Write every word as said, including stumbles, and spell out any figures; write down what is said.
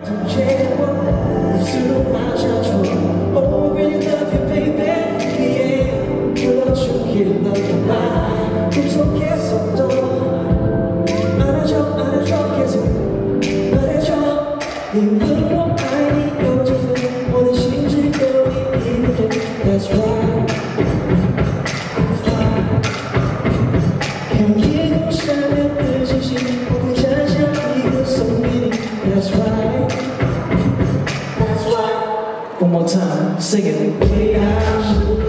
That's right. 看夜空闪亮的星星，我会摘下一个送给你。That's right. That's right. One more time, sing it.